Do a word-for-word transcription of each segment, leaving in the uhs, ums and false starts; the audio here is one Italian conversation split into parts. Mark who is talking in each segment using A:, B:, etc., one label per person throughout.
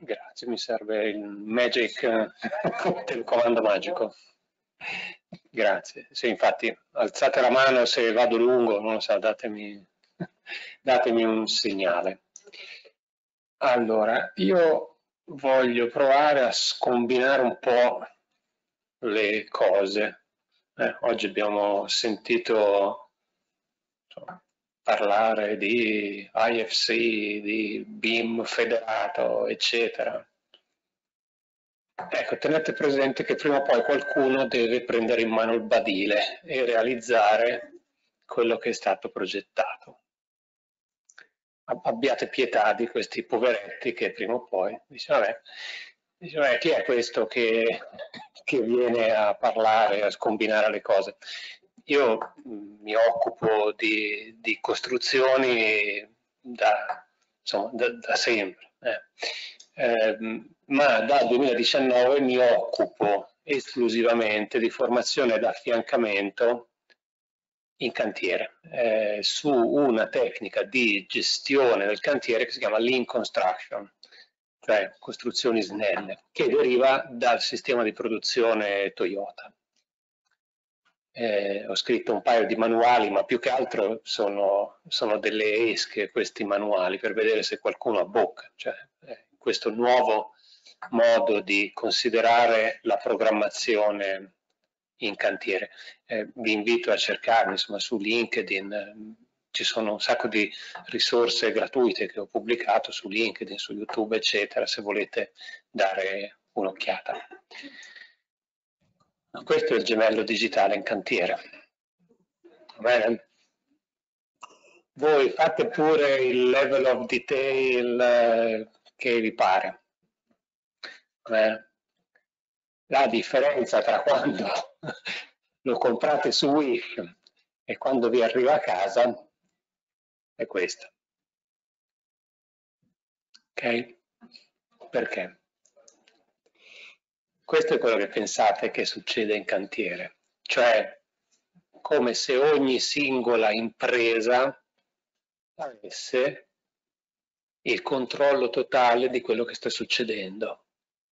A: Grazie, mi serve il magic telecomando magico. Grazie. Sì, infatti, alzate la mano se vado lungo, non lo so, datemi, datemi un segnale. Allora, io voglio provare a scombinare un po' le cose. Eh, oggi abbiamo sentito insomma, parlare di I F C, di B I M federato, eccetera. Ecco, tenete presente che prima o poi qualcuno deve prendere in mano il badile e realizzare quello che è stato progettato. Abbiate pietà di questi poveretti che prima o poi dicono, vabbè, dice, vabbè, chi è questo che, che viene a parlare, a scombinare le cose? Io mi occupo di, di costruzioni da, insomma, da, da sempre, eh. Eh, ma dal duemiladiciannove mi occupo esclusivamente di formazione ed affiancamento in cantiere, eh, su una tecnica di gestione del cantiere che si chiama Lean Construction, cioè costruzioni snelle, che deriva dal sistema di produzione Toyota. Eh, ho scritto un paio di manuali, ma più che altro sono, sono delle esche questi manuali per vedere se qualcuno abbocca, cioè eh, questo nuovo modo di considerare la programmazione in cantiere. Eh, vi invito a cercarmi, insomma, su LinkedIn, eh, ci sono un sacco di risorse gratuite che ho pubblicato su LinkedIn, su YouTube, eccetera, se volete dare un'occhiata. Questo è il gemello digitale in cantiere. Va bene? Voi fate pure il level of detail eh, che vi pare. Eh? La differenza tra quando lo comprate su Wish e quando vi arriva a casa è questa. Ok? Perché? Questo è quello che pensate che succede in cantiere, cioè come se ogni singola impresa avesse il controllo totale di quello che sta succedendo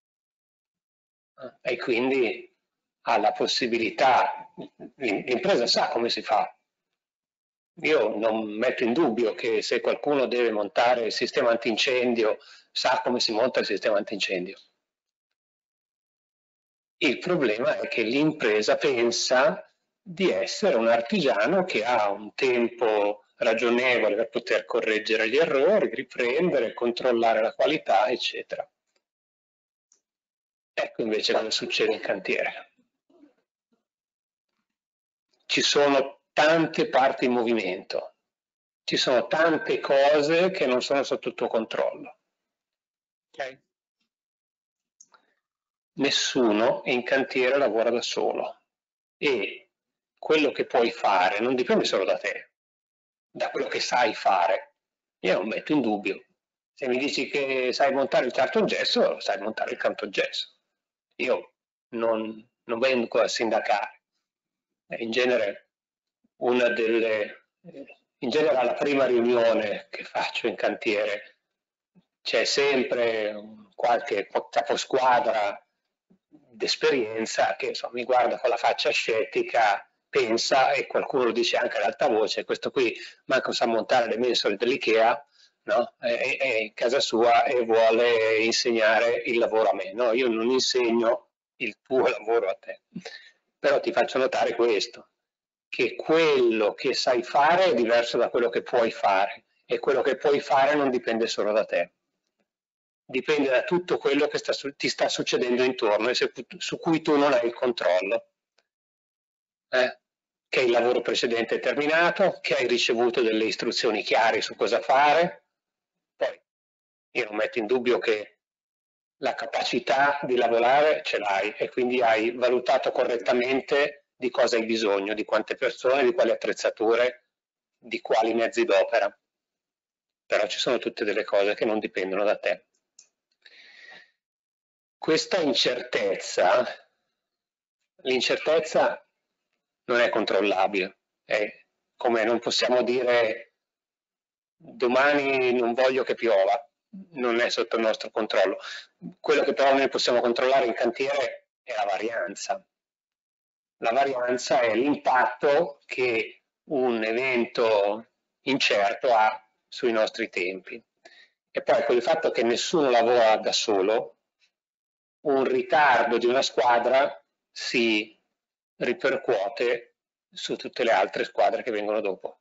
A: e quindi ha la possibilità, l'impresa sa come si fa. Io non metto in dubbio che se qualcuno deve montare il sistema antincendio sa come si monta il sistema antincendio. Il problema è che l'impresa pensa di essere un artigiano che ha un tempo ragionevole per poter correggere gli errori, riprendere, controllare la qualità, eccetera. Ecco invece cosa succede in cantiere. Ci sono tante parti in movimento, ci sono tante cose che non sono sotto il tuo controllo. Okay? Nessuno in cantiere lavora da solo e quello che puoi fare non dipende solo da te, da quello che sai fare. Io non metto in dubbio. Se mi dici che sai montare il cartongesso, sai montare il cartongesso. Io non, non vengo a sindacare. In genere, una delle, in genere alla prima riunione che faccio in cantiere c'è sempre qualche caposquadra d'esperienza che insomma, mi guarda con la faccia scettica, pensa e qualcuno lo dice anche ad alta voce, questo qui manco sa montare le mensole dell'Ikea, no? è, è in casa sua e vuole insegnare il lavoro a me. No, io non insegno il tuo lavoro a te, però ti faccio notare questo, che quello che sai fare è diverso da quello che puoi fare e quello che puoi fare non dipende solo da te. Dipende da tutto quello che sta, ti sta succedendo intorno e se, su cui tu non hai il controllo. Eh? Che il lavoro precedente è terminato, che hai ricevuto delle istruzioni chiare su cosa fare. Poi io non metto in dubbio che la capacità di lavorare ce l'hai e quindi hai valutato correttamente di cosa hai bisogno, di quante persone, di quali attrezzature, di quali mezzi d'opera. Però ci sono tutte delle cose che non dipendono da te. Questa incertezza, l'incertezza non è controllabile, è come non possiamo dire domani non voglio che piova, non è sotto il nostro controllo. Quello che però noi possiamo controllare in cantiere è la varianza. La varianza è l'impatto che un evento incerto ha sui nostri tempi. E poi con il fatto che nessuno lavora da solo, un ritardo di una squadra si ripercuote su tutte le altre squadre che vengono dopo.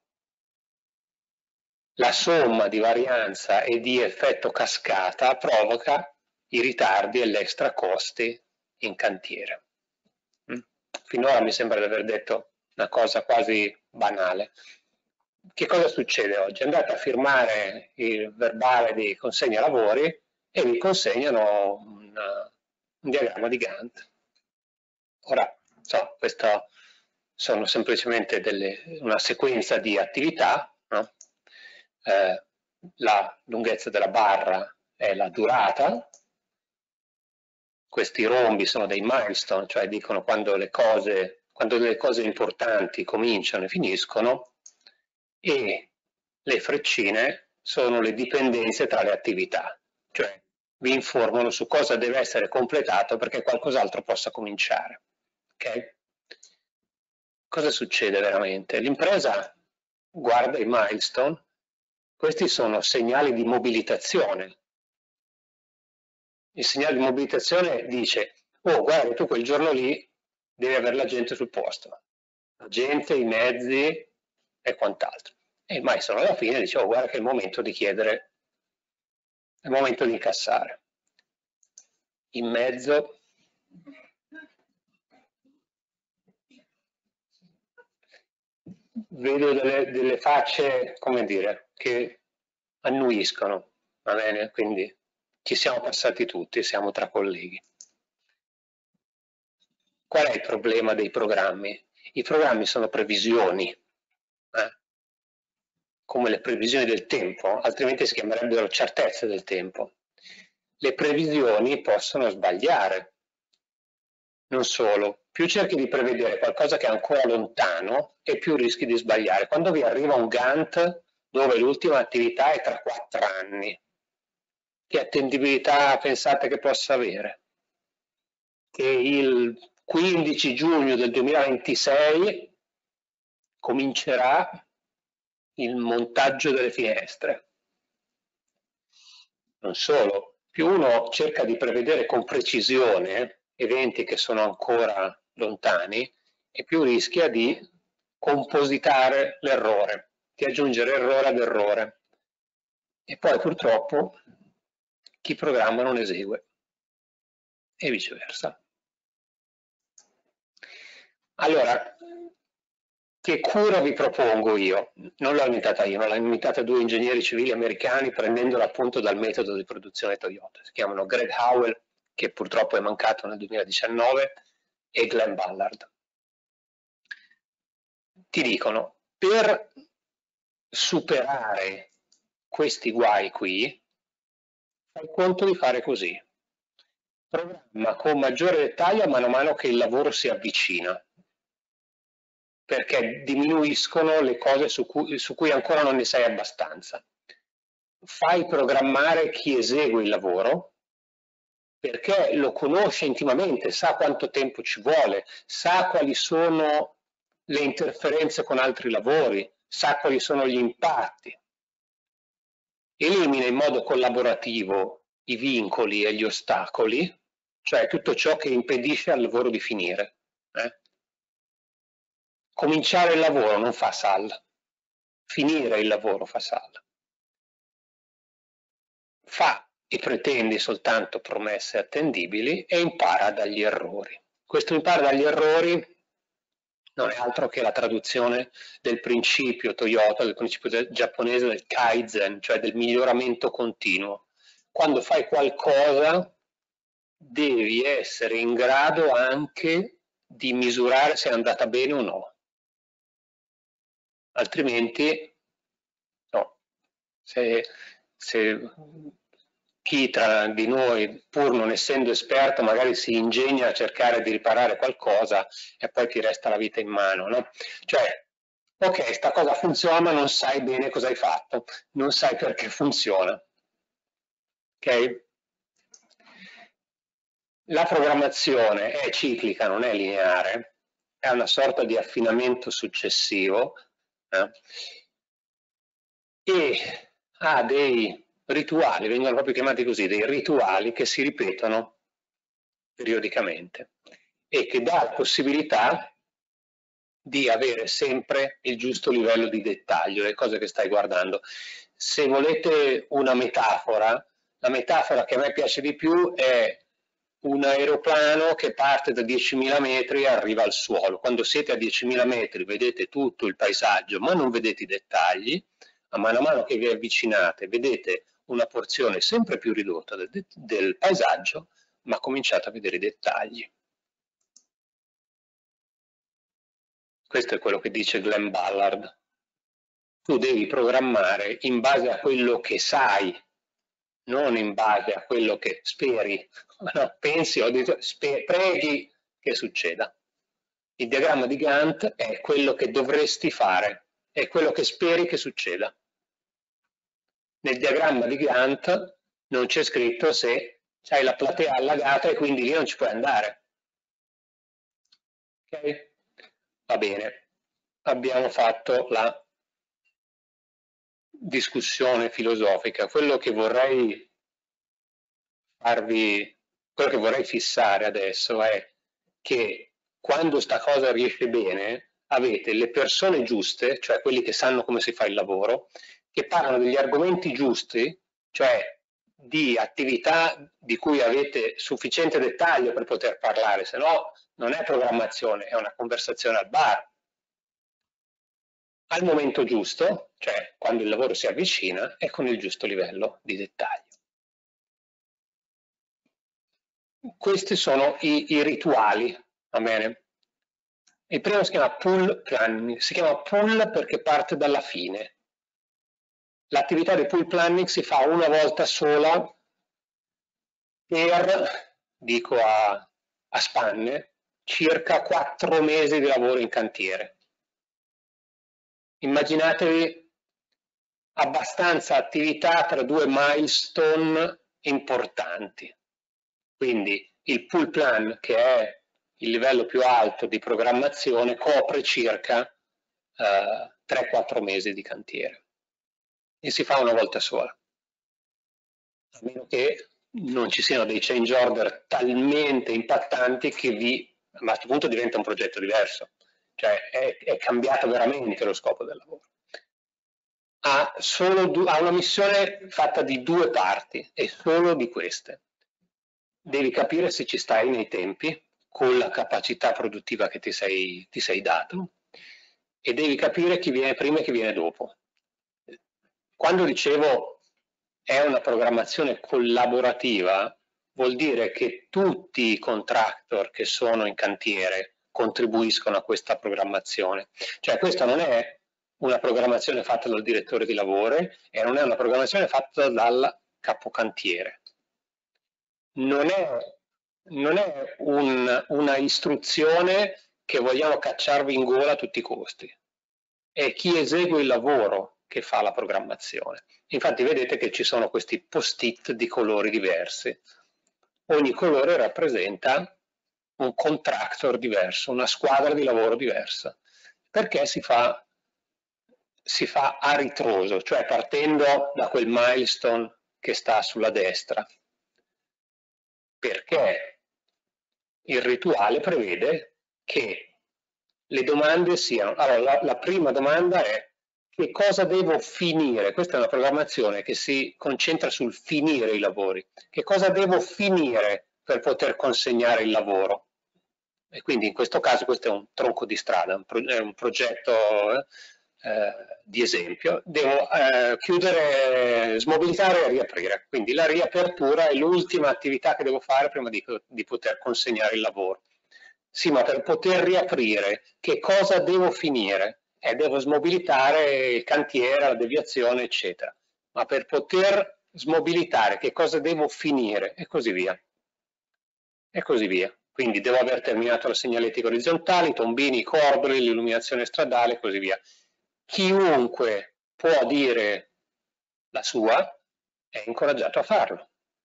A: La somma di varianza e di effetto cascata provoca i ritardi e gli extra costi in cantiere. Finora mi sembra di aver detto una cosa quasi banale. Che cosa succede oggi? Andate a firmare il verbale di consegna lavori e vi consegnano una, un diagramma di Gantt. Ora, so, questa sono semplicemente delle, una sequenza di attività, no? eh, la lunghezza della barra è la durata, questi rombi sono dei milestone, cioè dicono quando le cose, quando le cose importanti cominciano e finiscono, e le freccine sono le dipendenze tra le attività, cioè vi informano su cosa deve essere completato perché qualcos'altro possa cominciare. Okay? Cosa succede veramente? L'impresa guarda i milestone, questi sono segnali di mobilitazione. Il segnale di mobilitazione dice, oh guarda, tu quel giorno lì devi avere la gente sul posto, la gente, i mezzi e quant'altro. E il maestro alla fine dice, oh guarda che è il momento di chiedere, è il momento di incassare. In mezzo vedo delle, delle facce, come dire, che annuiscono, va bene? Quindi ci siamo passati tutti, siamo tra colleghi. Qual è il problema dei programmi? I programmi sono previsioni, eh? come le previsioni del tempo, altrimenti si chiamerebbero certezze del tempo. Le previsioni possono sbagliare. Non solo, più cerchi di prevedere qualcosa che è ancora lontano e più rischi di sbagliare. Quando vi arriva un Gantt dove l'ultima attività è tra quattro anni, che attendibilità pensate che possa avere? Che il quindici giugno del duemilaventisei comincerà il montaggio delle finestre. Non solo, più uno cerca di prevedere con precisione eventi che sono ancora lontani e più rischia di compositare l'errore, di aggiungere errore ad errore. E poi purtroppo chi programma non esegue e viceversa. Allora, che cura vi propongo io? Non l'ho inventata io, ma l'hanno inventata due ingegneri civili americani prendendola appunto dal metodo di produzione Toyota. Si chiamano Greg Howell, che purtroppo è mancato nel duemiladiciannove, e Glenn Ballard. Ti dicono, per superare questi guai qui, fai conto di fare così. Programma con maggiore dettaglio man mano che il lavoro si avvicina, perché diminuiscono le cose su cui, su cui ancora non ne sai abbastanza. Fai programmare chi esegue il lavoro, perché lo conosce intimamente, sa quanto tempo ci vuole, sa quali sono le interferenze con altri lavori, sa quali sono gli impatti. Elimina in modo collaborativo i vincoli e gli ostacoli, cioè tutto ciò che impedisce al lavoro di finire. Eh? Cominciare il lavoro non fa S A L, finire il lavoro fa S A L. Fa e pretende soltanto promesse attendibili e impara dagli errori. Questo impara dagli errori non è altro che la traduzione del principio Toyota, del principio giapponese del Kaizen, cioè del miglioramento continuo. Quando fai qualcosa devi essere in grado anche di misurare se è andata bene o no. Altrimenti, no. Se, se chi tra di noi, pur non essendo esperto, magari si ingegna a cercare di riparare qualcosa e poi ti resta la vita in mano, no? Cioè, ok, sta cosa funziona, ma non sai bene cosa hai fatto, non sai perché funziona. Ok? La programmazione è ciclica, non è lineare, è una sorta di affinamento successivo eh? E ha dei rituali, vengono proprio chiamati così, dei rituali che si ripetono periodicamente e che dà la possibilità di avere sempre il giusto livello di dettaglio, le cose che stai guardando. Se volete una metafora, la metafora che a me piace di più è un aeroplano che parte da diecimila metri e arriva al suolo. Quando siete a diecimila metri vedete tutto il paesaggio, ma non vedete i dettagli. A mano a mano che vi avvicinate vedete una porzione sempre più ridotta del, del paesaggio, ma cominciate a vedere i dettagli. Questo è quello che dice Glenn Ballard. Tu devi programmare in base a quello che sai, non in base a quello che speri, no, pensi o preghi che succeda. Il diagramma di Gantt è quello che dovresti fare, è quello che speri che succeda. Nel diagramma di Gantt non c'è scritto se hai la platea allagata e quindi lì non ci puoi andare. Ok? Va bene, abbiamo fatto la discussione filosofica. Quello che vorrei farvi, quello che vorrei fissare adesso è che quando sta cosa riesce bene, avete le persone giuste, cioè quelli che sanno come si fa il lavoro, che parlano degli argomenti giusti, cioè di attività di cui avete sufficiente dettaglio per poter parlare, se no non è programmazione, è una conversazione al bar. Al momento giusto, cioè quando il lavoro si avvicina, e con il giusto livello di dettaglio. Questi sono i, i rituali, va bene? Il primo si chiama pull planning, si chiama pull perché parte dalla fine. L'attività di pull planning si fa una volta sola per, dico a, a spanne, circa quattro mesi di lavoro in cantiere. Immaginatevi abbastanza attività tra due milestone importanti. Quindi il pull plan, che è il livello più alto di programmazione, copre circa eh, tre quattro mesi di cantiere e si fa una volta sola. A meno che non ci siano dei change order talmente impattanti che vi, ma a questo punto diventa un progetto diverso, cioè è, è cambiato veramente lo scopo del lavoro. Ha, solo, ha una missione fatta di due parti e solo di queste. Devi capire se ci stai nei tempi, con la capacità produttiva che ti sei, ti sei dato, e devi capire chi viene prima e chi viene dopo. Quando dicevo è una programmazione collaborativa, vuol dire che tutti i contractor che sono in cantiere contribuiscono a questa programmazione. Cioè questa non è una programmazione fatta dal direttore di lavoro e non è una programmazione fatta dal capocantiere. Non è, non è un, una istruzione che vogliamo cacciarvi in gola a tutti i costi. È chi esegue il lavoro che fa la programmazione. Infatti vedete che ci sono questi post-it di colori diversi. Ogni colore rappresenta un contractor diverso, una squadra di lavoro diversa, perché si fa, si fa a ritroso, cioè partendo da quel milestone che sta sulla destra, perché il rituale prevede che le domande siano, allora la, la prima domanda è che cosa devo finire? Questa è una programmazione che si concentra sul finire i lavori. Che cosa devo finire per poter consegnare il lavoro? E quindi in questo caso questo è un tronco di strada, un, pro, è un progetto eh, di esempio. Devo eh, chiudere, smobilitare e riaprire. Quindi la riapertura è l'ultima attività che devo fare prima di, di poter consegnare il lavoro. Sì, ma per poter riaprire, che cosa devo finire? Eh, devo smobilitare il cantiere, la deviazione, eccetera. Ma per poter smobilitare, che cosa devo finire? E così via. E così via. Quindi devo aver terminato la segnaletica orizzontale, i tombini, i cordoli, l'illuminazione stradale e così via. Chiunque può dire la sua è incoraggiato a farlo.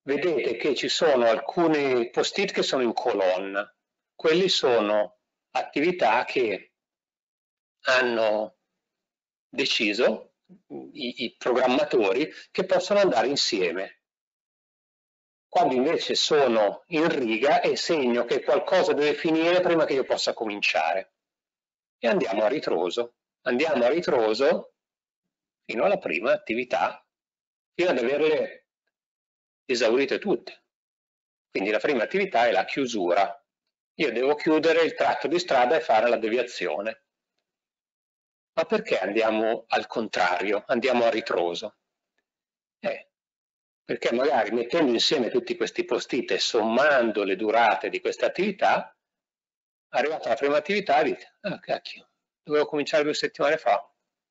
A: vedete che ci sono alcuni post-it che sono in colonna. Quelli sono attività che hanno deciso i, i programmatori che possono andare insieme. Quando invece sono in riga è segno che qualcosa deve finire prima che io possa cominciare. E andiamo a ritroso. Andiamo a ritroso fino alla prima attività, fino ad averle esaurite tutte. Quindi la prima attività è la chiusura. Io devo chiudere il tratto di strada e fare la deviazione. Ma perché andiamo al contrario, andiamo a ritroso? Eh, perché magari mettendo insieme tutti questi post-it e sommando le durate di questa attività, arrivata la prima attività dite, ah cacchio, dovevo cominciare due settimane fa.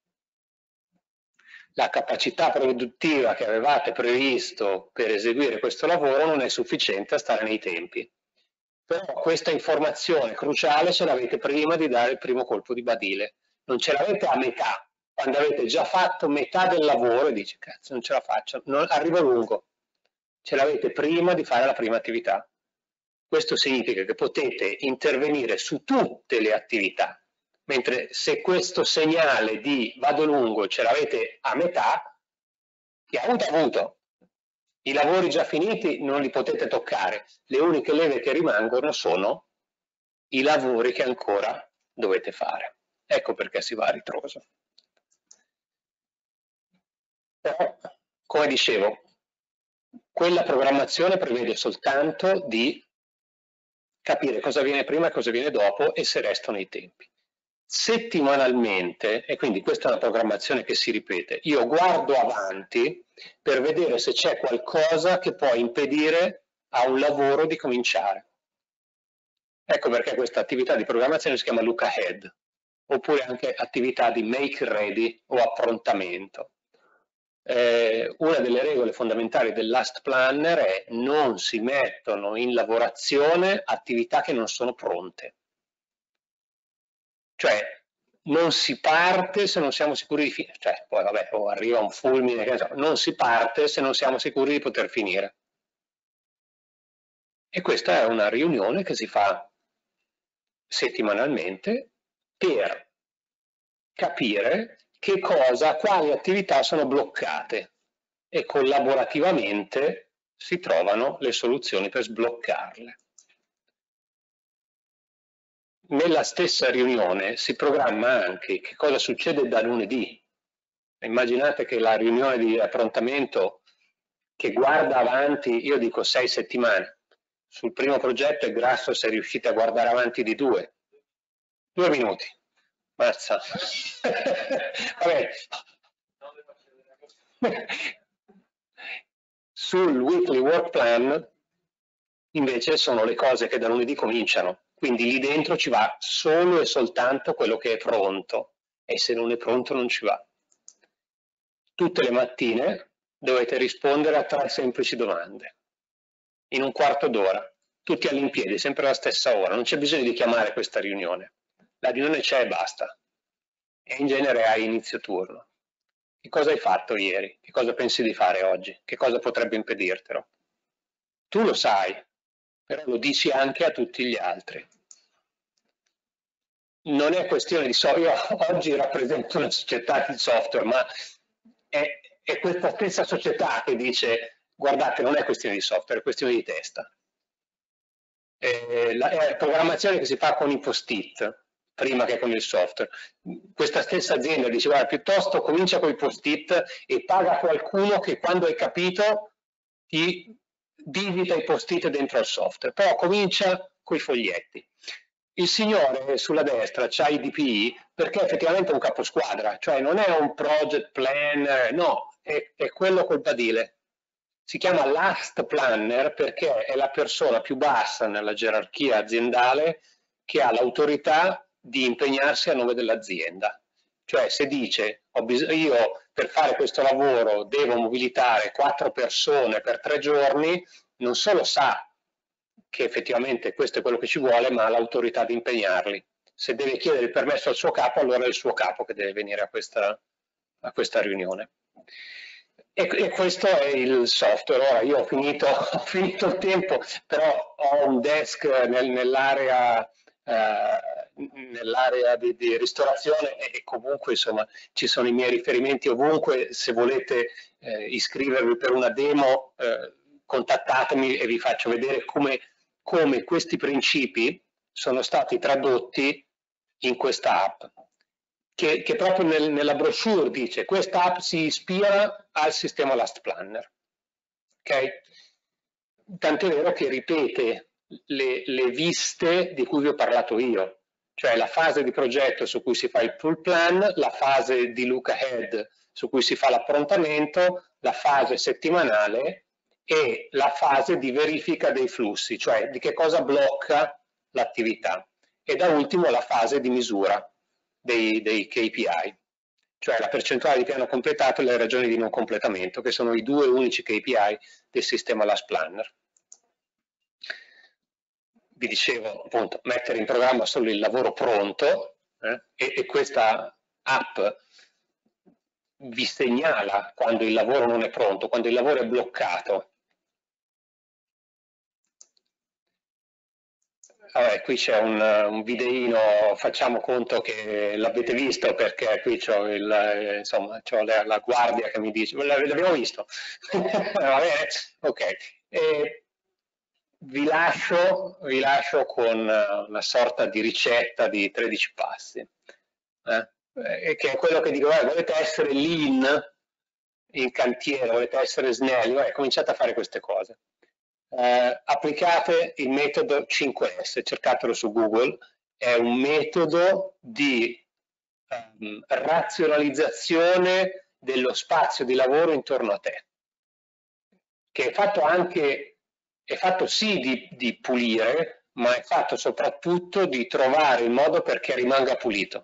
A: La capacità produttiva che avevate previsto per eseguire questo lavoro non è sufficiente a stare nei tempi. Però questa informazione cruciale ce l'avete prima di dare il primo colpo di badile. Non ce l'avete a metà, quando avete già fatto metà del lavoro e dici, cazzo, non ce la faccio, non, arrivo lungo. Ce l'avete prima di fare la prima attività. Questo significa che potete intervenire su tutte le attività. Mentre se questo segnale di vado lungo ce l'avete a metà, chi ha avuto ha avuto. I lavori già finiti non li potete toccare, le uniche leve che rimangono sono i lavori che ancora dovete fare. Ecco perché si va a ritroso. Però, come dicevo, quella programmazione prevede soltanto di capire cosa viene prima e cosa viene dopo e se restano i tempi. Settimanalmente, e quindi questa è una programmazione che si ripete, io guardo avanti per vedere se c'è qualcosa che può impedire a un lavoro di cominciare. Ecco perché questa attività di programmazione si chiama look ahead, oppure anche attività di make ready o approntamento. Eh, una delle regole fondamentali del Last Planner è non si mettono in lavorazione attività che non sono pronte. Cioè, non si parte se non siamo sicuri di finire, cioè, poi vabbè, o arriva un fulmine, che ne so, non si parte se non siamo sicuri di poter finire. E questa è una riunione che si fa settimanalmente per capire che cosa, quali attività sono bloccate e collaborativamente si trovano le soluzioni per sbloccarle. Nella stessa riunione si programma anche che cosa succede da lunedì. Immaginate che la riunione di approntamento che guarda avanti, io dico sei settimane, sul primo progetto è grasso se riuscite a guardare avanti di due. Due minuti. Mazza. Vabbè. Sul weekly work plan invece sono le cose che da lunedì cominciano, quindi lì dentro ci va solo e soltanto quello che è pronto e se non è pronto non ci va. Tutte le mattine dovete rispondere a tre semplici domande in un quarto d'ora, tutti all'impiedi, sempre alla stessa ora, non c'è bisogno di chiamare questa riunione, la riunione c'è e basta e in genere hai inizio turno. Che cosa hai fatto ieri? Che cosa pensi di fare oggi? Che cosa potrebbe impedirtelo? Tu lo sai, però lo dici anche a tutti gli altri. Non è questione di software, io oggi rappresento una società di software, ma è, è questa stessa società che dice guardate, non è questione di software, è questione di testa. Eh, la, è la programmazione che si fa con i post-it prima che con il software. Questa stessa azienda dice guarda, piuttosto comincia con i post-it e paga qualcuno che quando hai capito ti digita i post-it dentro al software, però comincia con i foglietti. Il signore sulla destra c'ha i D P I perché effettivamente è un caposquadra, cioè non è un project plan, no, è, è quello col badile. Si chiama last planner perché è la persona più bassa nella gerarchia aziendale che ha l'autorità di impegnarsi a nome dell'azienda. Cioè se dice ho io per fare questo lavoro devo mobilitare quattro persone per tre giorni, non solo sa che effettivamente questo è quello che ci vuole, ma ha l'autorità di impegnarli. Se deve chiedere il permesso al suo capo, allora è il suo capo che deve venire a questa, a questa riunione. E, e questo è il software. Ora io ho finito, ho finito il tempo, però ho un desk nel, nell'area eh, nell'area di, di ristorazione e, e comunque insomma ci sono i miei riferimenti ovunque. Se volete eh, iscrivervi per una demo, eh, contattatemi e vi faccio vedere come, come questi principi sono stati tradotti in questa app. Che, che proprio nel, nella brochure dice questa app si ispira al sistema Last Planner. Okay? Tant'è vero che ripete le, le viste di cui vi ho parlato io, cioè la fase di progetto su cui si fa il full plan, la fase di look ahead su cui si fa l'approntamento, la fase settimanale e la fase di verifica dei flussi, cioè di che cosa blocca l'attività, e da ultimo la fase di misura dei, dei K P I, cioè la percentuale di piano completato e le ragioni di non completamento, che sono i due unici K P I del sistema Last Planner. Vi dicevo appunto, mettere in programma solo il lavoro pronto, eh, e, e questa app vi segnala quando il lavoro non è pronto, quando il lavoro è bloccato. Vabbè, qui c'è un, un videino, facciamo conto che l'avete visto perché qui c'ho, il, insomma, c'ho la, la guardia che mi dice, l'abbiamo visto? Va bene? Ok. E vi lascio, vi lascio con una sorta di ricetta di tredici passi, eh? E che è quello che dico, eh, volete essere lean in cantiere, volete essere snelli, vabbè, cominciate a fare queste cose. Eh, applicate il metodo cinque S, cercatelo su Google, è un metodo di um, razionalizzazione dello spazio di lavoro intorno a te, che è fatto anche, è fatto sì di, di pulire, ma è fatto soprattutto di trovare il modo perché rimanga pulito.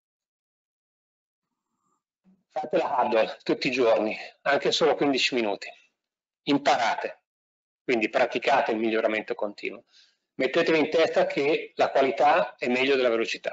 A: Fate la huddle tutti i giorni, anche solo quindici minuti. Imparate. Quindi praticate il miglioramento continuo. Mettetevi in testa che la qualità è meglio della velocità.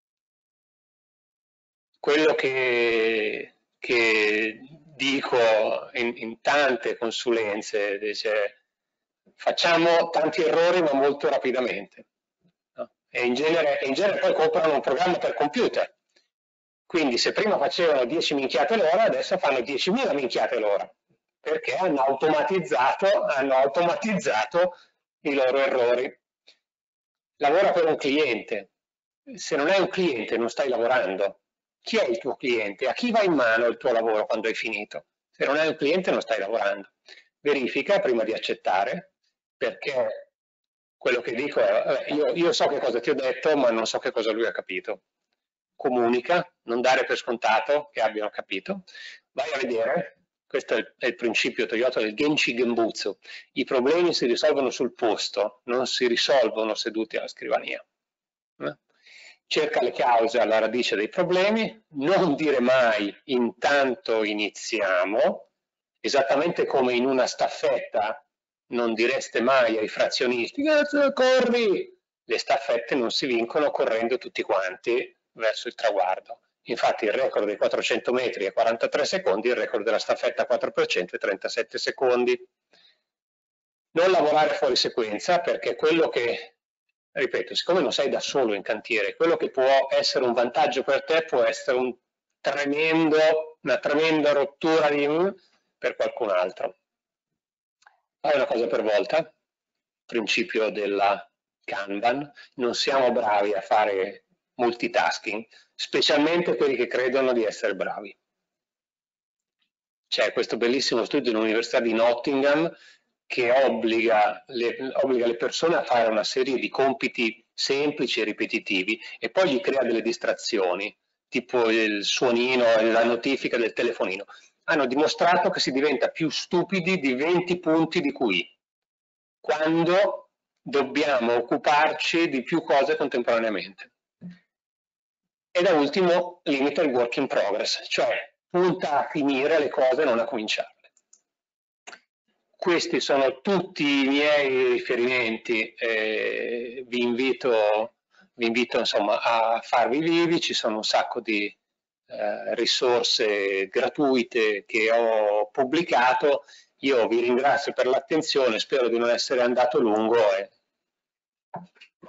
A: Quello che, che dico in, in tante consulenze, dice, facciamo tanti errori ma molto rapidamente. No? E, in genere, e in genere poi comprano un programma per computer. Quindi se prima facevano dieci minchiate l'ora, adesso fanno diecimila minchiate l'ora, perché hanno automatizzato, hanno automatizzato i loro errori. Lavora per un cliente. Se non è un cliente non stai lavorando. Chi è il tuo cliente? A chi va in mano il tuo lavoro quando hai finito? Se non è un cliente non stai lavorando. Verifica prima di accettare, perché quello che dico è, io, io so che cosa ti ho detto, ma non so che cosa lui ha capito. Comunica, non dare per scontato che abbiano capito. Vai a vedere. Questo è il, è il principio Toyota del Genchi Genbutsu. I problemi si risolvono sul posto, non si risolvono seduti alla scrivania. Eh? Cerca le cause alla radice dei problemi, non dire mai intanto iniziamo, esattamente come in una staffetta non direste mai ai frazionisti corri, le staffette non si vincono correndo tutti quanti verso il traguardo. Infatti il record dei quattrocento metri è quarantatré secondi, il record della staffetta quattro per cento è trentasette secondi. Non lavorare fuori sequenza, perché quello che, ripeto, siccome non sei da solo in cantiere, quello che può essere un vantaggio per te può essere un tremendo, una tremenda rottura di, per qualcun altro. Fai una cosa per volta, principio della Kanban, non siamo bravi a fare multitasking, specialmente quelli che credono di essere bravi. C'è questo bellissimo studio dell'Università di Nottingham che obbliga le, obbliga le persone a fare una serie di compiti semplici e ripetitivi e poi gli crea delle distrazioni, tipo il suonino, la notifica del telefonino. Hanno dimostrato che si diventa più stupidi di venti punti di Q I quando dobbiamo occuparci di più cose contemporaneamente. E da ultimo limita il work in progress, cioè punta a finire le cose e non a cominciarle. Questi sono tutti i miei riferimenti, eh, vi invito, vi invito insomma, a farvi vivi, ci sono un sacco di eh, risorse gratuite che ho pubblicato. Io vi ringrazio per l'attenzione, spero di non essere andato lungo. E